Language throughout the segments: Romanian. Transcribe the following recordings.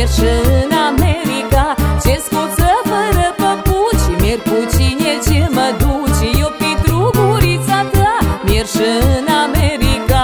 mergi în America, ce scuță fără păpuci, merg cu cine ce mă duci, eu pentru gurița ta mergi în America.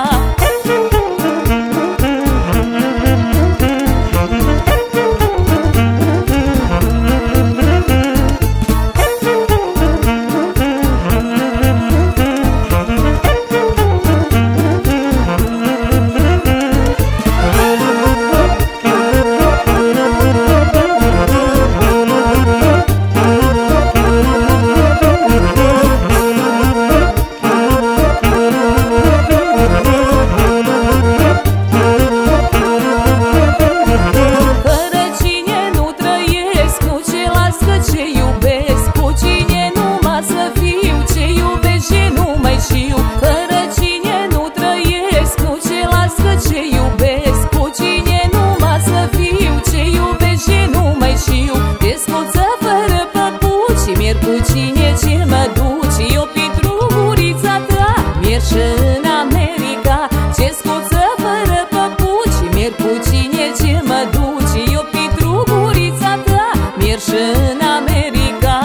În America, ce scuță fără păpuci, merg cu cine ce mă duci, eu pentru gurița ta mergi în America.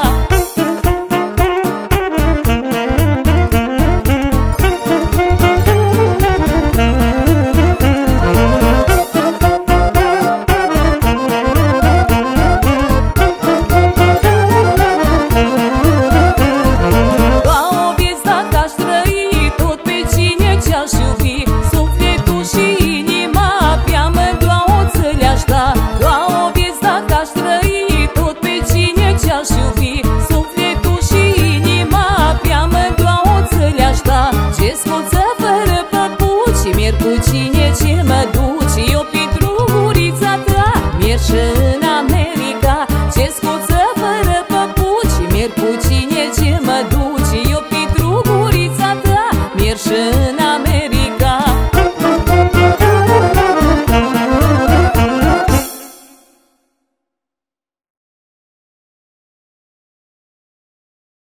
Merg cu cine ce mă duci, eu pentru gurița ta mergi în